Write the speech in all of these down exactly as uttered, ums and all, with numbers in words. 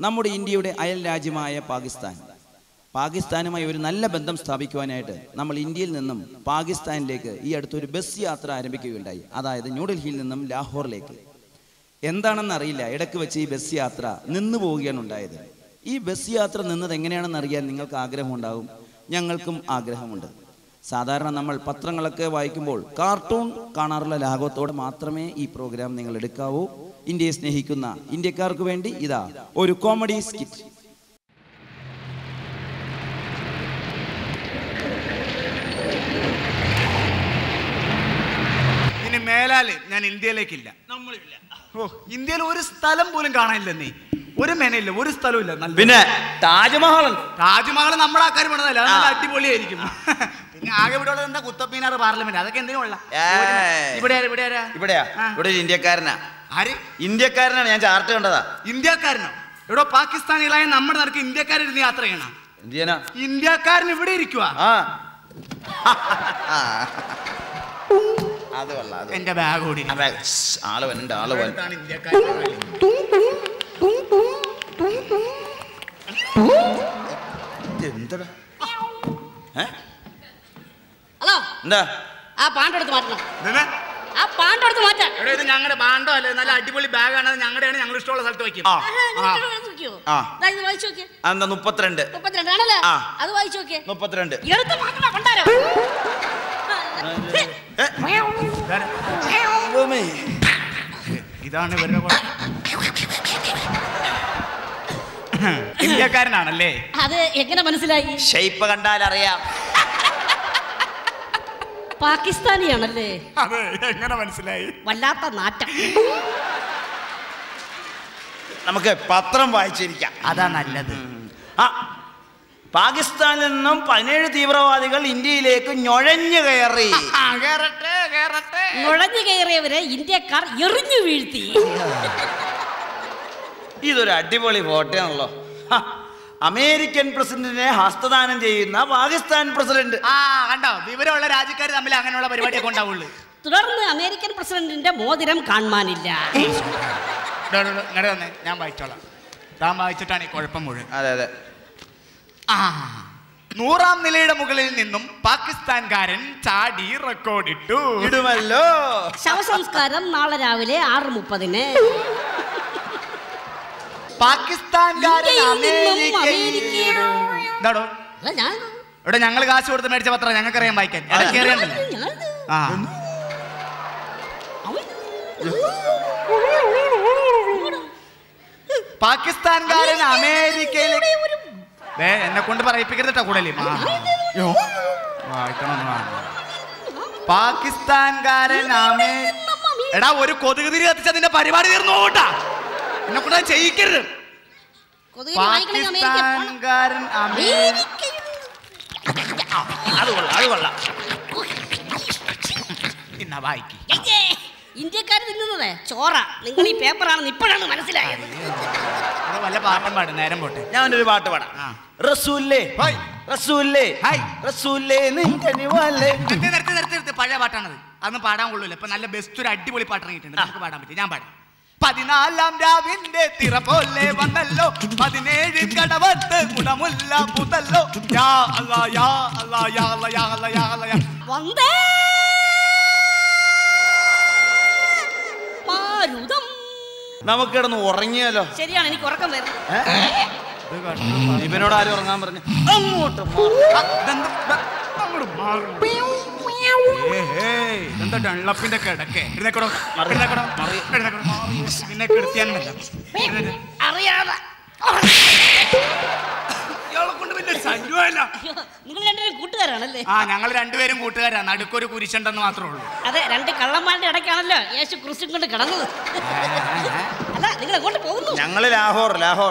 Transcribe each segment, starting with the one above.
നമ്മുടെ ഇന്ത്യയുടെ അയൽ രാജ്യമായ പാകിസ്ഥാൻ പാകിസ്ഥാനുമായി ഒരു നല്ല ബന്ധം സ്ഥാപിക്കുവാനായിട്ട് നമ്മൾ ഇന്ത്യയിൽ നിന്നും പാകിസ്ഥാനിലേക്ക് ഈ അടുത്തൊരു ബസ് യാത്ര ആരംഭിക്കുകയുണ്ടായി. അതായത് ന്യൂഡൽഹിയിൽ നിന്നും ലാഹോറിലേക്ക്. എന്താണെന്ന് അറിയില്ല, ഇടയ്ക്ക് വെച്ച് ഈ ബസ് യാത്ര നിന്നു പോവുകയാണ് ഉണ്ടായത്. ഈ ബസ് യാത്ര നിന്നത് എങ്ങനെയാണെന്ന് അറിയാൻ നിങ്ങൾക്ക് ആഗ്രഹമുണ്ടാകും, ഞങ്ങൾക്കും ആഗ്രഹമുണ്ട്. സാധാരണ നമ്മൾ പത്രങ്ങളൊക്കെ വായിക്കുമ്പോൾ കാർട്ടൂൺ കാണാറുള്ള ലാഘവത്തോടെ മാത്രമേ ഈ പ്രോഗ്രാം നിങ്ങൾ എടുക്കാവൂ. ഇന്ത്യയെ സ്നേഹിക്കുന്ന ഇന്ത്യക്കാർക്ക് വേണ്ടി ഇതാ ഒരു കോമഡി സ്കിറ്റ്. ഇനി മേലാല് ഞാൻ ഇന്ത്യയിലേക്കില്ല. നമ്മളില്ല. ഓ, ഇന്ത്യയിൽ ഒരു സ്ഥലം പോലും കാണാനില്ല. നീ ഒരു മെനയില്ല, ഒരു സ്ഥലവും ഇല്ല. പിന്നെ താജ്മഹൽ താജ്മഹൽ നമ്മുടെ ആൾക്കാർ പണിതല്ല, അത് നല്ല അടിപൊളിയായിരിക്കും. പിന്നെ ആകെ ഇവിടെ ഉള്ളത് എന്താ, കുത്തബ്മീനാർ, പാർലമെന്റ്, അതൊക്കെ എന്തിനുള്ള ഇവിടെ ഇവിടെ ഇവിടെയാ ഇവിടെ ഒരു ഇന്ത്യക്കാരനാ. ആര്? ഇന്ത്യക്കാരനാണ്, ഞാൻ ചാർട്ട് കണ്ടതാ. ഇന്ത്യക്കാരനോ? ഇവിടെ പാകിസ്ഥാനികളായ നമ്മുടെ നടക്ക് ഇന്ത്യക്കാരിരുന്ന് യാത്ര ചെയ്യണം. ഇന്ത്യക്കാരൻ ഇവിടെ ഇരിക്കുക. എന്റെ ബാഗ് കൂടി ആള് വന്നുണ്ട്, ആള് വന്നു. എന്താ ഹലോ, എന്താ ആ പാണ്ടെടുത്ത് മാറ്റണം. ആ പാണ്ടെടുത്ത് മാറ്റാം. ഇത് ഞങ്ങളുടെ ബാണ്ടോ അല്ലേ, നല്ല അടിപൊളി ബാഗാണ്, ഞങ്ങളുടെയാണ്, ഞങ്ങൾ ഇഷ്ടമുള്ള സ്ഥലത്ത് വയ്ക്കും. എന്താ മുപ്പത്തിരണ്ട് മുപ്പത്തിരണ്ട് ആണല്ലോ, അത് വായിച്ചു നോക്കിയേ. മുപ്പത്തിരണ്ട് എടുത്ത് മാറ്റണം, കൊണ്ടാരോ. ഇതാണ് ഇവരുടെ ഇന്ത്യക്കാരനാണല്ലേ? അത് എങ്ങനെ മനസ്സിലായി? ഷേപ്പ് കണ്ടാൽ അറിയാം. പാകിസ്ഥാനിയാണല്ലേ? അതെ, എങ്ങനെ മനസ്സിലായി? വല്ലാത്ത നാറ്റം. നമുക്ക് പത്രം വായിച്ചിരിക്കാം, അതാ നല്ലത്. ആ, പാകിസ്ഥാനിൽ നിന്നും പതിനേഴ് തീവ്രവാദികൾ ഇന്ത്യയിലേക്ക് നുഴഞ്ഞു കയറി. നുഴഞ്ഞു കയറിയവരെ ഇന്ത്യക്കാർ എറിഞ്ഞു വീഴ്ത്തി. ഇതൊരു അടിപൊളി ഫോട്ടോയാണല്ലോ. അമേരിക്കൻ പ്രസിഡന്റിനെ ഹസ്തദാനം ചെയ്യുന്ന പാകിസ്ഥാൻ പ്രസിഡന്റ്. ആ കണ്ടോ, വിവരമുള്ള രാജ്യക്കാർ തമ്മിൽ അങ്ങനെയുള്ള പരിപാടിയൊക്കെ ഉണ്ടാവുള്ളൂ. തുടർന്ന് അമേരിക്കൻ പ്രസിഡന്റിന്റെ മോതിരം കാണാനില്ല. ഞാൻ വായിച്ചോളാം, താൻ വായിച്ചിട്ടാണ് ഈ കുഴപ്പം മുഴുവൻ. അതെ അതെ. ആ, നൂറാം നിലയുടെ മുകളിൽ നിന്നും പാകിസ്ഥാൻകാരൻ ചാടി റെക്കോർഡിട്ടു. ഇടുമല്ലോ. ശവസംസ്കാരം നാളെ രാവിലെ ആറ് മുപ്പതിന്. പാകിസ്ഥാൻകാരൻ ഇവിടെ ഞങ്ങൾ കാശ് കൊടുത്ത് മേടിച്ച പത്രം ഞങ്ങൾക്കറിയാൻ വായിക്കാൻ. പാകിസ്ഥാൻകാരൻ അമേരിക്കയിലെ എന്നെ കൊണ്ട് പറയിപ്പിക്കരുതട്ടോ കൂടല്ലേ. പാകിസ്ഥാൻകാരൻ അമേ എടാ ഒരു കൊതുക് തിരി കത്തിച്ചതിന്റെ പരിപാടി തീർന്നോട്ടാ, എന്നെ കൊണ്ട് ചെയ്യിക്കരുത്. പാകിസ്ഥാൻകാരൻ അമേരിക്ക അത് കൊള്ളാം, അത് കൊള്ളാം. ഇന്നാ വായിക്ക്. ഇന്ത്യക്കാർ തിന്നുന്നതേ ചോറ, നിങ്ങൾ ഈ പേപ്പറാണെന്ന് ഇപ്പോഴാണ് മനസ്സിലായത്. വല്ല പാട്ടും പാടും, നേരം പോട്ടെ. ഞാനൊരു പാട്ട് പാടാം. റസൂലേ റസൂലേ റസൂലേ നിർത്തി നിർത്തി നിർത്തി, പഴയ പാട്ടാണത്, അതൊന്നും പാടാൻ കൊള്ളൂല. ഇപ്പൊ നല്ല ബെസ്റ്റ് ഒരു അടിപൊളി പാട്ട് ഇറങ്ങിയിട്ടുണ്ട്, നമുക്ക് പാടാൻ പറ്റും. ഞാൻ പാടാം. പതിനാലാം രാവിന്റെ തിറ പോലെ വന്നല്ലോ, പതിനേഴ് കടവത്ത് ഗുണമുല്ല പുതല്ലോ. യാ അല്ലാ യാ അല്ലാ യാ അല്ലാ യാ അല്ലാ യാ അല്ലാ യാ വന്ദേ മാരുതം. നമുക്ക് കിടന്ന് ഉറങ്ങിയാലോ? ശരിയാണ്, എനിക്ക് ഉറക്കം വരുന്നു. ഇവനോട് ആരും ഉറങ്ങാൻ പറഞ്ഞു? അങ്ങോട്ട് എന്താ ഡള്ളപ്പിന്റെ കിടക്കേ? പിന്നെ കിടത്തിയാൽ അറിയാതെ നിങ്ങൾ രണ്ടുപേരും കൂട്ടുകാരാണല്ലേ? ആ, ഞങ്ങൾ രണ്ടുപേരും കൂട്ടുകാരാ. നടുക്കൊരു കുരിശുണ്ടെന്ന് മാത്രമേ ഉള്ളൂ. അതെ, രണ്ട് കള്ളന്മാരുടെ ഇടയ്ക്കാണല്ലോ യേശു ക്രിസ്തു കൊണ്ട് കിടന്നത്. അല്ല, നിങ്ങൾ എങ്ങോട്ട് പോകുന്നു? ഞങ്ങള് ലാഹോർ. ലാഹോർ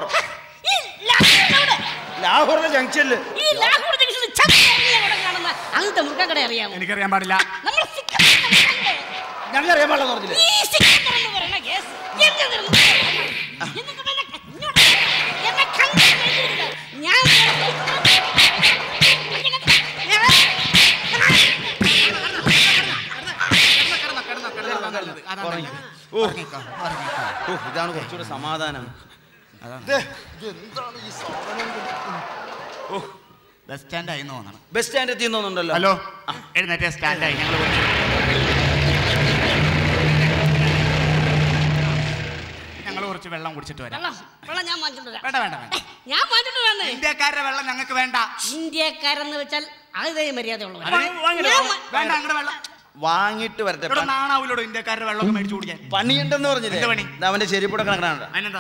ലാഹോറിലെ ജംഗ്ഷനില്. ഈ ലാഹോർ ജംഗ്ഷനിൽ കാണുന്ന അങ്ങനത്തെ മുറുക്കക്കട അറിയാമോ? എനിക്കറിയാൻ പാടില്ല. ഞങ്ങൾക്കറിയാൻ പാടില്ല പറഞ്ഞില്ലേ? ഇതാണ് കുറച്ചുകൂടെ സമാധാനം. ബസ് സ്റ്റാൻഡ് ആയി തോന്നണം. Bus stand എത്തിയെന്നുണ്ടല്ലോ. ഹലോ, എഴുന്നേറ്റ സ്റ്റാൻഡായി. ഞങ്ങൾ ഞങ്ങൾ കുറച്ച് വെള്ളം കുടിച്ചിട്ട് വരാം. വെള്ളം ഞാൻ വാങ്ങിച്ചിട്ട് വരാം. വേണ്ട വേണ്ട വേണ്ട, ഞാൻ വാങ്ങിച്ചിട്ട് വരാം. ഇന്ത്യക്കാരുടെ വെള്ളം ഞങ്ങൾക്ക് വേണ്ട. ഇന്ത്യക്കാരെന്ന് വെച്ചാൽ അതേ മര്യാദ ഉള്ളൂ. വേണ്ട, ഞങ്ങളുടെ വെള്ളം വാങ്ങിട്ട് വരട്ടെ. നാണാവിലോടോ ഇന്ത്യക്കാരുടെ വെള്ളം മേടിച്ചു കുടിക്കാൻ. പണിയുണ്ടെന്ന് പറഞ്ഞില്ലേ? പണി അവന്റെ ചെരിപ്പൂടെ കണക്കാണ്. അതിനെന്താ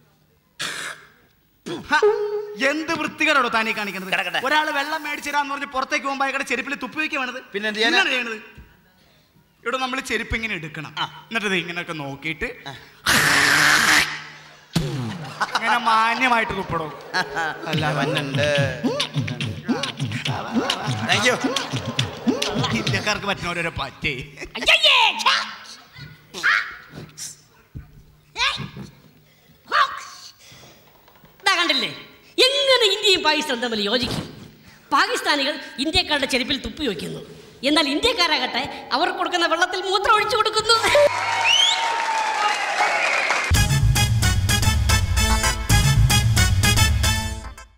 എന്ത് വൃത്തികേടാണോ താനീ കാണിക്കുന്നത്? ഒരാള് വെള്ളം മേടിച്ചിരാന്ന് പറഞ്ഞ് പുറത്തേക്ക് പോകുമ്പോ അയാളുടെ ചെരുപ്പിൽ തുപ്പി വയ്ക്കുക വേണത്. പിന്നെ ചെയ്യണത് ഇവിടെ നമ്മൾ ചെരുപ്പ് ഇങ്ങനെ എടുക്കണം, എന്നിട്ട് ഇങ്ങനെയൊക്കെ നോക്കിയിട്ട് ഇങ്ങനെ മാന്യമായിട്ട് തുപ്പടോ. ഇന്ത്യക്കാർക്ക് പറ്റുന്ന ഓരോരോ പറ്റേ. കണ്ടില്ലേ എങ്ങനെ ഇന്ത്യയും പാകിസ്ഥാനും തമ്മിൽ യോജിക്കും? പാകിസ്ഥാനികൾ ഇന്ത്യക്കാരുടെ ചെരുപ്പിൽ തുപ്പി വയ്ക്കുന്നു, എന്നാൽ ഇന്ത്യക്കാരാകട്ടെ അവർ കൊടുക്കുന്ന വെള്ളത്തിൽ മൂത്രം ഒഴിച്ചു കൊടുക്കുന്നു.